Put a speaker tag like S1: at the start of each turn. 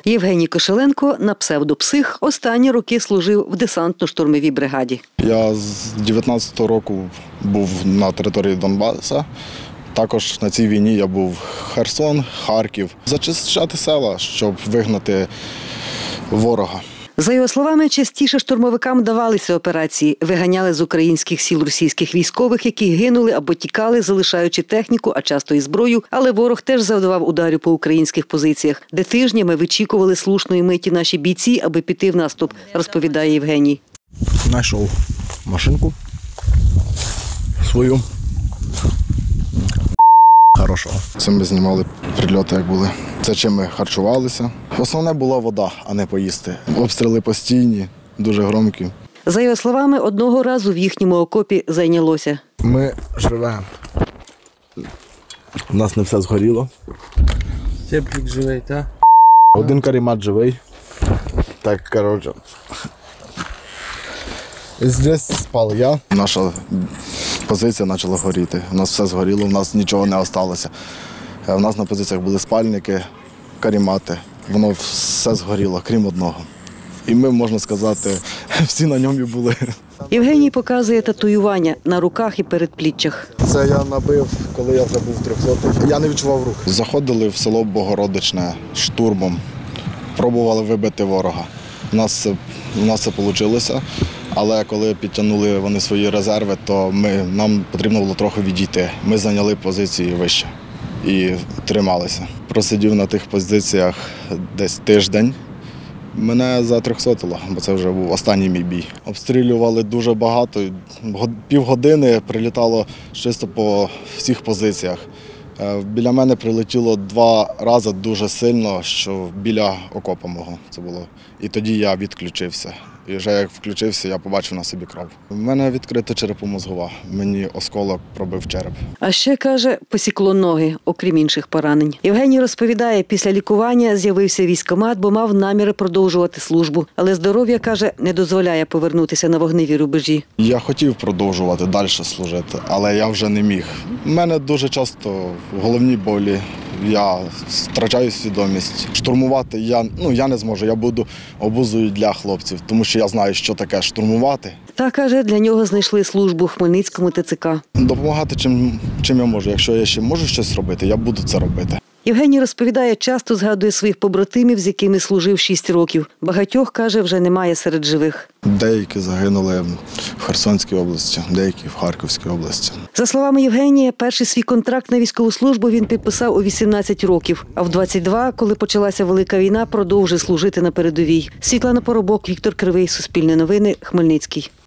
S1: Євгеній Кошеленко на псевдопсих останні роки служив в десантно-штурмовій бригаді.
S2: Я з 19-го року був на території Донбасу. Також на цій війні я був Херсон, Харків. Зачищати села, щоб вигнати ворога.
S1: За його словами, частіше штурмовикам давалися операції. Виганяли з українських сіл російських військових, які гинули або тікали, залишаючи техніку, а часто і зброю. Але ворог теж завдавав ударів по українських позиціях, де тижнями вичікували слушної миті наші бійці, аби піти в наступ, розповідає Євгеній.
S3: Знайшов машинку свою. Хорошого.
S2: Це ми знімали прильоти, як були. Це чим ми харчувалися. Основне була вода, а не поїсти. Обстріли постійні, дуже громкі.
S1: За його словами, одного разу в їхньому окопі зайнялося.
S3: Ми живемо. У нас не все згоріло.
S4: Теплик живий, так?
S3: Один каремат живий. Так, коротше. Здесь спав я.
S2: Наша позиція почала горіти. У нас все згоріло, у нас нічого не залишилося. У нас на позиціях були спальники, каремати. Воно все згоріло, крім одного. І ми, можна сказати, всі на ньому були.
S1: Євгеній показує татуювання на руках і передпліччях.
S3: Це я набив, коли я вже був 300-й. Я не відчував рук.
S2: Заходили в село Богородичне штурмом, пробували вибити ворога. У нас це вийшло, але коли підтягнули вони свої резерви, то нам потрібно було трохи відійти. Ми зайняли позиції вище і трималися. Просидів на тих позиціях десь тиждень. Мене затрьохсотило, бо це вже був останній мій бій. Обстрілювали дуже багато, півгодини прилітало чисто по всіх позиціях. Біля мене прилетіло 2 рази дуже сильно, що біля окопа мого це було. І тоді я відключився. І вже як включився, я побачив на собі кров. У мене відкрита черепно-мозгова, мені осколок пробив череп.
S1: А ще, каже, посікло ноги, окрім інших поранень. Євгеній розповідає, після лікування з'явився військкомат, бо мав наміри продовжувати службу. Але здоров'я, каже, не дозволяє повернутися на вогневі рубежі.
S2: Я хотів продовжувати далі служити, але я вже не міг. У мене дуже часто головні болі, я втрачаю свідомість. Штурмувати я не зможу, я буду обузою для хлопців, тому що я знаю, що таке штурмувати.
S1: Та, каже, для нього знайшли службу в Хмельницькому ТЦК.
S2: Допомагати чим я можу. Якщо я ще можу щось робити, я буду це робити.
S1: Євгеній розповідає, часто згадує своїх побратимів, з якими служив 6 років. Багатьох, каже, вже немає серед живих.
S2: Деякі загинули в Херсонській області, деякі в Харківській області.
S1: За словами Євгенія, перший свій контракт на військову службу він підписав у 18 років. А в 22, коли почалася Велика війна, продовжив служити на передовій. Світлана Поробок, Віктор Кривий, Суспільне новини, Хмельницький.